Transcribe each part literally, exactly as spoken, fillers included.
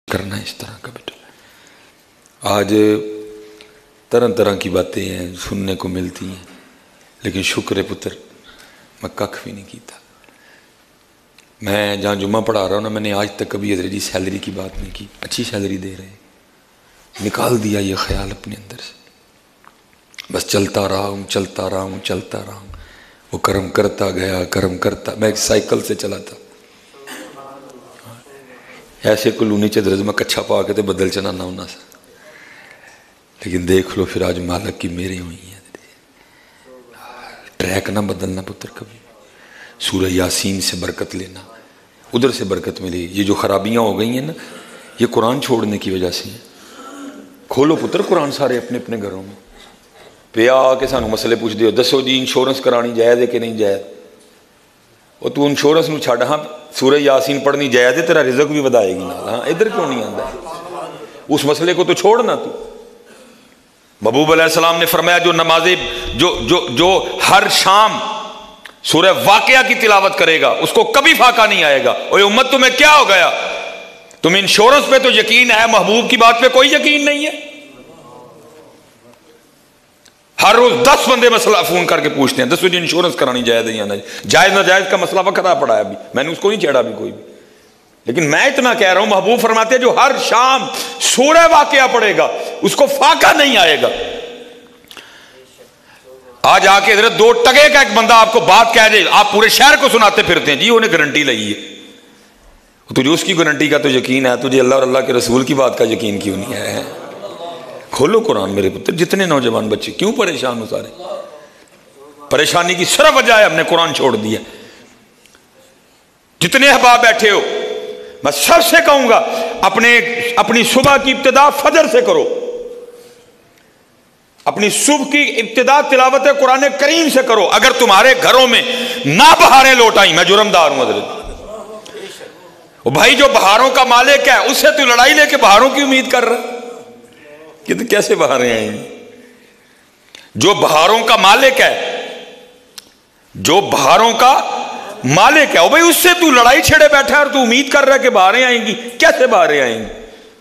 करना इस तरह का बेटा। आज तरह तरह की बातें हैं सुनने को मिलती हैं, लेकिन शुक्र है पुत्र मैं कख भी नहीं किया। मैं जहाँ जुम्मा पढ़ा रहा हूँ ना, मैंने आज तक कभी हज़रत जी सैलरी की बात नहीं की। अच्छी सैलरी दे रहे हैं, निकाल दिया ये ख्याल अपने अंदर से। बस चलता रहा हूँ चलता रहा हूँ चलता रहा हूँ। वो कर्म करता गया कर्म करता। मैं एक साइकिल से चला था, ऐसे कॉलोनी च दरज में कच्छा पा के तो बदल चलाना होना सा, लेकिन देख लो फिर आज मालक की मेरी हुई है। ट्रैक ना बदलना पुत्र कभी। सूरह यासीन से बरकत लेना, उधर से बरकत मिली। ये जो खराबियां हो गई हैं ना, ये कुरान छोड़ने की वजह से हैं। खोलो पुत्र कुरान सारे अपने अपने घरों में। पे आके सानू मसले पूछ दियो, दसो जी इंश्योरेंस करानी जायज़ है कि नहीं जायज़। और तू इंश्योरेंस नूं छड्ड, हाँ सूरह यासीन पढ़नी जायज़ है, तेरा रिज़्क भी वधाएगी ना। हाँ इधर क्यों नहीं आंदा? उस मसले को तो छोड़ना तू। महबूब अलैहिस्सलाम ने फरमाया जो नमाज़े जो जो जो हर शाम सूरह वाक़िया की तिलावत करेगा उसको कभी फाका नहीं आएगा। और उम्मत तुम्हें क्या हो गया, तुम्हें इंश्योरेंस पे तो यकीन है, महबूब की बात पे कोई यकीन नहीं है। हर रोज दस बंदे मसला फोन करके पूछते हैं, दसो जी इंश्योरेंस करानी जायज़ है या नहीं जायज़। ना जायज़ का मसला वखरा पड़ा है, अभी मैंने उसको नहीं छेड़ा भी कोई भी। लेकिन मैं इतना कह रहा हूं, महबूब फरमाते हैं जो हर शाम सूरह वाक़िया पढ़ेगा उसको फाका नहीं आएगा। आज आके इधर दो टके का एक बंदा आपको बात कह दे, आप पूरे शहर को सुनाते फिरते हैं जी उन्हें गारंटी लगी है। तुझे उसकी गारंटी का तो यकीन है, तुझे अल्लाह और अल्लाह के रसूल की बात का यकीन क्यों नहीं है? खोलो कुरान मेरे पुत्र। जितने नौजवान बच्चे क्यों परेशान हो, सारे परेशानी की सिर्फ वजह है हमने कुरान छोड़ दिया। जितने अहबाब बैठे हो, मैं सबसे कहूंगा अपने अपनी सुबह की इब्तिदा फजर से करो। अपनी सुबह की इब्तिदा तिलावत कुरान करीम से करो। अगर तुम्हारे घरों में ना बहारें लौट आई, मैं जुर्मदार हूं हज़रत। भाई जो बहारों का मालिक है उससे तू लड़ाई लेके बहारों की उम्मीद कर रहा, कि तो कैसे बहारें आएंगी? जो बहारों का मालिक है, जो बहारों का मालिक है, ओ भाई उससे तू लड़ाई छेड़े बैठा है और तू उम्मीद कर रहा है कि बहारें आएंगी। कैसे बहारें आएंगी?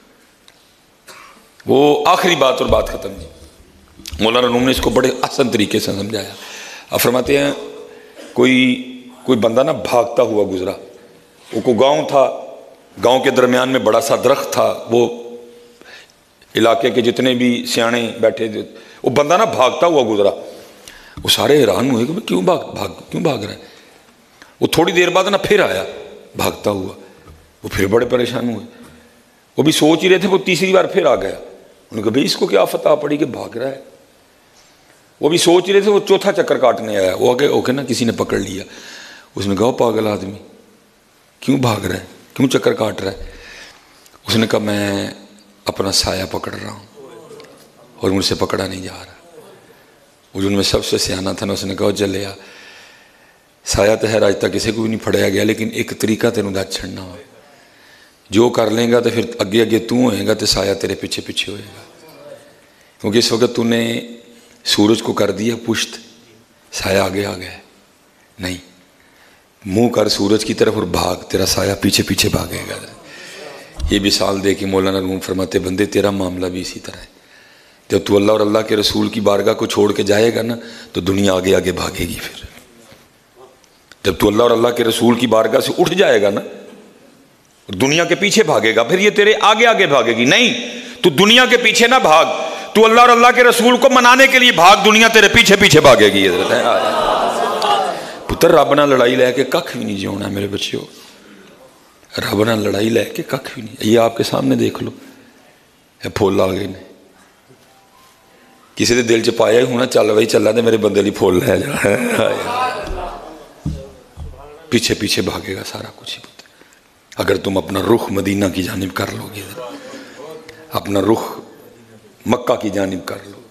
वो आखिरी बात और बात खत्म जी। मौलाना रूम ने इसको बड़े आसान तरीके से समझाया। अब फरमाते हैं कोई कोई बंदा ना भागता हुआ गुजरा, वो को गांव था, गांव के दरमियान में बड़ा सा दरख्त था। वो इलाके के जितने भी सियाने बैठे थे, वो बंदा ना भागता हुआ गुजरा। वो सारे हैरान हुए कि क्यों भाग भाग क्यों भाग रहा है। वो थोड़ी देर बाद ना फिर आया भागता हुआ। वो फिर बड़े परेशान हुए। वो भी सोच ही रहे थे, वो तीसरी बार फिर आ गया। उन्होंने कहा भाई इसको क्या फतह पड़ी कि भाग रहा है। वो भी सोच ही रहे थे, वो चौथा चक्कर काटने आया। वो आगे ओके ना किसी ने पकड़ लिया। उसने कहा पागल आदमी क्यों भाग रहा है, क्यों चक्कर काट रहा है? उसने कहा मैं अपना साया पकड़ रहा हूँ और मुझसे पकड़ा नहीं जा रहा। वो जो उनमें सबसे सियाना था ना, उसने कहा चलिया साया तो है आज तक किसी को भी नहीं फड़ाया गया, लेकिन एक तरीका तेन दस छड़ना हो। जो कर लेगा तो फिर अगे अगे तू होएगा तो साया तेरे पीछे पीछे होएगा। क्योंकि इस वक्त तूने सूरज को कर दिया पुष्ट, साया आगे आ गया। नहीं, मुंह कर सूरज की तरफ और भाग, तेरा साया पीछे पीछे भागेगा। ये मिसाल दे कि मौलाना रूम फरमाते बंदे तेरा मामला भी इसी तरह है। जब तू अल्लाह और अल्लाह के रसूल की बारगाह को छोड़ के जाएगा ना, तो दुनिया आगे आगे भागेगी। फिर जब तू अल्लाह और अल्लाह के रसूल की बारगाह से उठ जाएगा ना, और दुनिया के पीछे भागेगा, फिर ये तेरे आगे आगे भागेगी। नहीं, तू दुनिया के पीछे ना भाग, तू अल्लाह और अल्लाह के रसूल को मनाने के लिए भाग, दुनिया तेरे पीछे पीछे भागेगी। पुत्र रब नाल लड़ाई लैके कख भी नहीं जिउणा मेरे बच्चों। रब नाल लड़ाई लैके कख भी नहीं। ये आपके सामने देख लो, फुल आ गए ने। किसी के दिल च पाया ही होना चल बई चला तो मेरे बंदे लिए फुल लै जा। पीछे पीछे भागेगा सारा कुछ ही पुत्र। अगर तुम अपना रुख मदीना की जानिब कर लोगे, अपना रुख मक्का की जानिब कर लो,